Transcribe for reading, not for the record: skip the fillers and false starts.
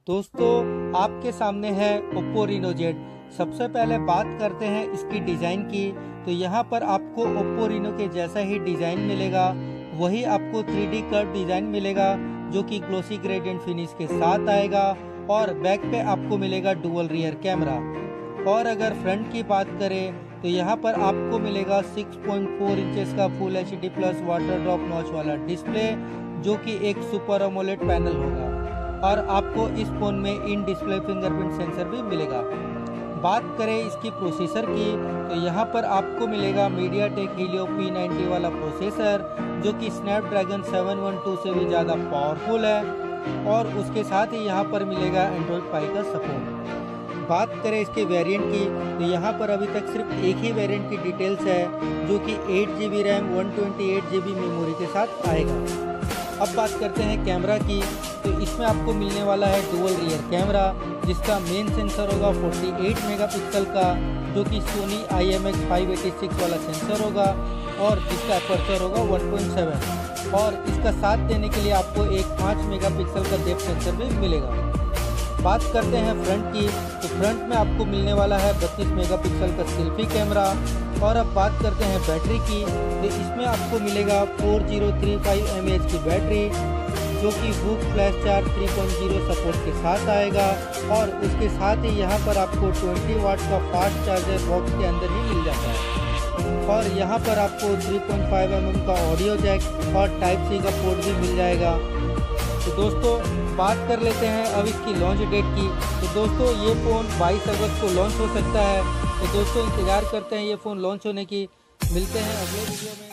दोस्तों आपके सामने है Oppo Reno Z। सबसे पहले बात करते हैं इसकी डिज़ाइन की। तो यहाँ पर आपको Oppo Reno के जैसा ही डिज़ाइन मिलेगा, वही आपको 3D कर्व डिज़ाइन मिलेगा जो कि ग्लोसी ग्रेडियंट फिनिश के साथ आएगा और बैक पे आपको मिलेगा डुअल रियर कैमरा। और अगर फ्रंट की बात करें तो यहाँ पर आपको मिलेगा 6.4 इंचेस का full HD plus water drop notch वाला डिस्प्ले जो कि एक सुपर अमोलेड पैनल होगा और आपको इस फ़ोन में इन डिस्प्ले फिंगरप्रिंट सेंसर भी मिलेगा। बात करें इसकी प्रोसेसर की तो यहाँ पर आपको मिलेगा मीडियाटेक हेलियो P90 वाला प्रोसेसर जो कि स्नैपड्रैगन 712 से भी ज़्यादा पावरफुल है और उसके साथ ही यहाँ पर मिलेगा एंड्रॉयड पाई का सपोर्ट। बात करें इसके वेरिएंट की तो यहाँ पर अभी तक सिर्फ एक ही वेरिएंट की डिटेल्स है जो कि 8GB रैम 128GB मेमोरी के साथ आएगा। अब बात करते हैं कैमरा की तो इसमें आपको मिलने वाला है डुअल रियर कैमरा जिसका मेन सेंसर होगा 48 मेगापिक्सल का जो कि सोनी IMX586 वाला सेंसर होगा और जिसका अपर्चर होगा 1.7 और इसका साथ देने के लिए आपको एक 5 मेगापिक्सल का डेप्थ सेंसर भी मिलेगा। बात करते हैं फ्रंट की तो फ्रंट में आपको मिलने वाला है 32 मेगापिक्सल का सेल्फी कैमरा। और अब बात करते हैं बैटरी की तो इसमें आपको मिलेगा 4035 mAh की बैटरी जो कि वूक फ्लैश चार्ज 3.0 सपोर्ट के साथ आएगा और उसके साथ ही यहाँ पर आपको 20 वाट का फास्ट चार्जर बॉक्स के अंदर ही मिल जाता है और यहाँ पर आपको 3.5 mm का ऑडियो जैक और टाइप C का पोर्ट भी मिल जाएगा। तो दोस्तों बात कर लेते हैं अब इसकी लॉन्च डेट की। तो दोस्तों ये फ़ोन 22 अगस्त को लॉन्च हो सकता है। तो दोस्तों इंतज़ार करते हैं ये फ़ोन लॉन्च होने की। मिलते हैं अगले वीडियो में।